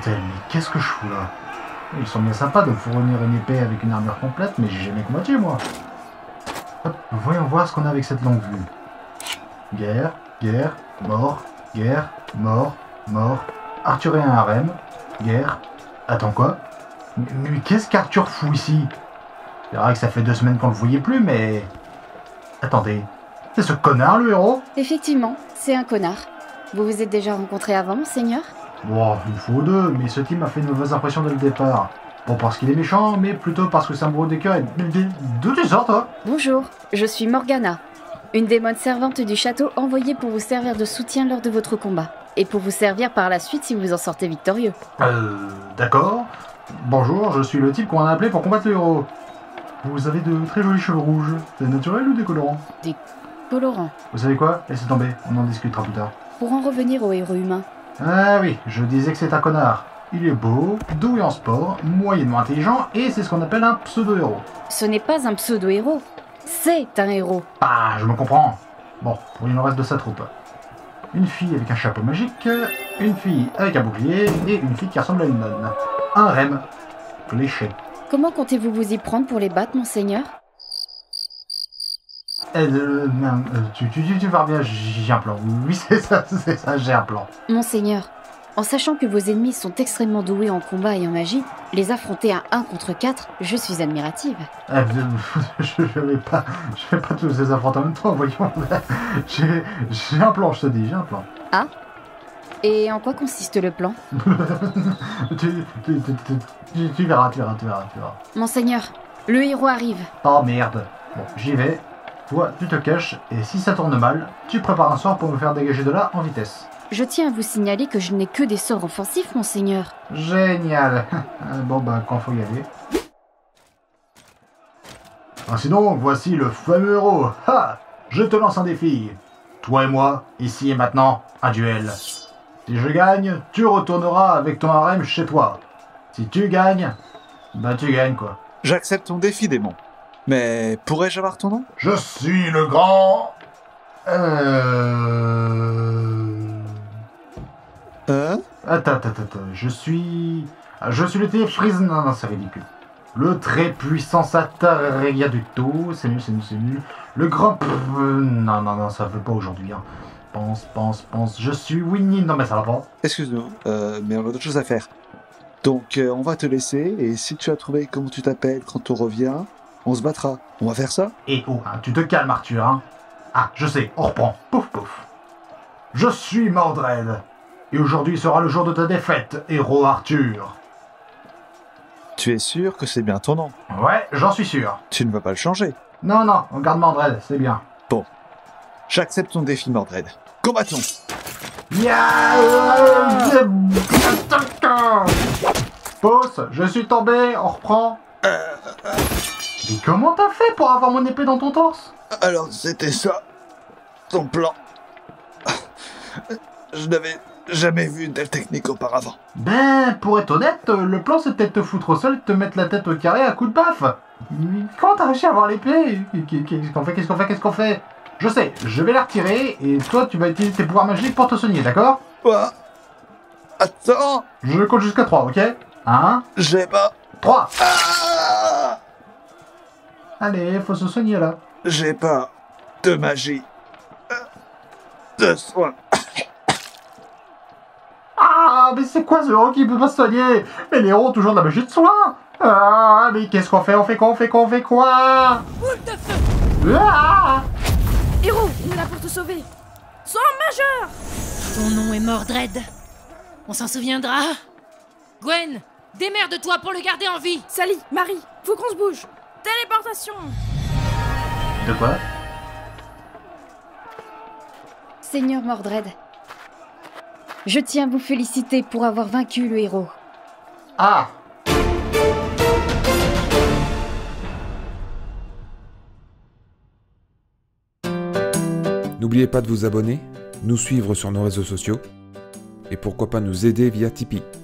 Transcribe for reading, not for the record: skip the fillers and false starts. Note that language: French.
Putain, mais qu'est-ce que je fous là? Ils sont bien sympas de me fournir une épée avec une armure complète, mais j'ai jamais combattu moi. Hop, voyons voir ce qu'on a avec cette longue vue. Guerre, guerre, mort, guerre, mort, mort. Arthur et un harem. Guerre. Attends quoi? Mais qu'est-ce qu'Arthur fout ici? C'est vrai que ça fait 2 semaines qu'on le voyait plus, mais... Attendez. C'est ce connard le héros? Effectivement, c'est un connard. Vous vous êtes déjà rencontrés avant, monseigneur? Bon, une fois ou deux, mais ce type m'a fait une mauvaise impression dès le départ. Bon, parce qu'il est méchant, mais plutôt parce que c'est un bourreau des cœurs et... D'où tu sors, toi? Bonjour, je suis Morgana, une démone servante du château envoyée pour vous servir de soutien lors de votre combat. Et pour vous servir par la suite si vous en sortez victorieux. D'accord. Bonjour, je suis le type qu'on a appelé pour combattre le héros. Vous avez de très jolis cheveux rouges. C'est naturel ou des colorants? Des colorants. Vous savez quoi? Laissez tomber, on en discutera plus tard. Pour en revenir au héros humain. Ah oui, je disais que c'est un connard. Il est beau, doué en sport, moyennement intelligent, et c'est ce qu'on appelle un pseudo-héros. Ce n'est pas un pseudo-héros, c'est un héros. Ah, je me comprends. Bon, pour il en reste de sa troupe. Une fille avec un chapeau magique, une fille avec un bouclier, et une fille qui ressemble à une nonne. Un rem. Léché. Comment comptez-vous vous y prendre pour les battre, monseigneur? Tu vas bien, j'ai un plan. Oui, c'est ça, j'ai un plan. Monseigneur, en sachant que vos ennemis sont extrêmement doués en combat et en magie, les affronter à 1 contre 4, je suis admirative. Je vais pas tous les affronter en même temps, voyons. J'ai un plan, je te dis, j'ai un plan. Ah? Et en quoi consiste le plan? Tu verras. Monseigneur, le héros arrive. Oh merde. Bon, j'y vais. Toi, tu te caches, et si ça tourne mal, tu prépares un sort pour me faire dégager de là en vitesse. Je tiens à vous signaler que je n'ai que des sorts offensifs, monseigneur. Génial. Bon bah, quand faut y aller. Ainsi donc, voici le fameux héros. Ha! Je te lance un défi. Toi et moi, ici et maintenant, un duel. Si je gagne, tu retourneras avec ton harem chez toi. Si tu gagnes, bah tu gagnes quoi. J'accepte ton défi, démon. Mais pourrais-je avoir ton nom? Je suis le grand... Attends. Je suis le téléphrise... Non, c'est ridicule. Le très puissant Sataria du tout. C'est nul. Le grand... Non, ça veut pas aujourd'hui. Hein. Pense. Je suis Winnie. Non, mais ça va pas. Excuse-nous, mais on a d'autres choses à faire. Donc, on va te laisser, et si tu as trouvé comment tu t'appelles quand on revient, on se battra. On va faire ça? Et oh, hein, tu te calmes, Arthur. Hein. Ah, je sais, on reprend. Pouf. Je suis Mordred. Et aujourd'hui sera le jour de ta défaite, héros Arthur. Tu es sûr que c'est bien ton nom? Ouais, j'en suis sûr. Tu ne vas pas le changer? Non, on garde Mordred, c'est bien. Bon, j'accepte ton défi, Mordred. Combattons! Pause, je suis tombé, on reprend. Mais comment t'as fait pour avoir mon épée dans ton torse? Alors c'était ça, ton plan. Je n'avais jamais vu une telle technique auparavant. Ben, pour être honnête, le plan c'était de te foutre au sol et de te mettre la tête au carré à coup de baffe. Mais comment t'as réussi à avoir l'épée? Qu'est-ce qu'on fait? Je sais, je vais la retirer et toi tu vas utiliser tes pouvoirs magiques pour te soigner, d'accord? Quoi? Attends! Je compte jusqu'à 3, ok? 1, J'ai pas... 3. Ah! Allez, faut se soigner là. J'ai pas de magie. De soin. Ah, mais c'est quoi ce héros qui peut pas se soigner? Mais les héros ont toujours de la magie de soin. Ah, mais qu'est-ce qu'on fait? On fait quoi? Boule de feu! Ah! Héros, il est là pour te sauver! Sort majeur! Ton nom est Mordred. On s'en souviendra. Gwen, démerde-toi pour le garder en vie! Sally, Marie, faut qu'on se bouge! Téléportation! De quoi? Seigneur Mordred, je tiens à vous féliciter pour avoir vaincu le héros. Ah! N'oubliez pas de vous abonner, nous suivre sur nos réseaux sociaux et pourquoi pas nous aider via Tipeee.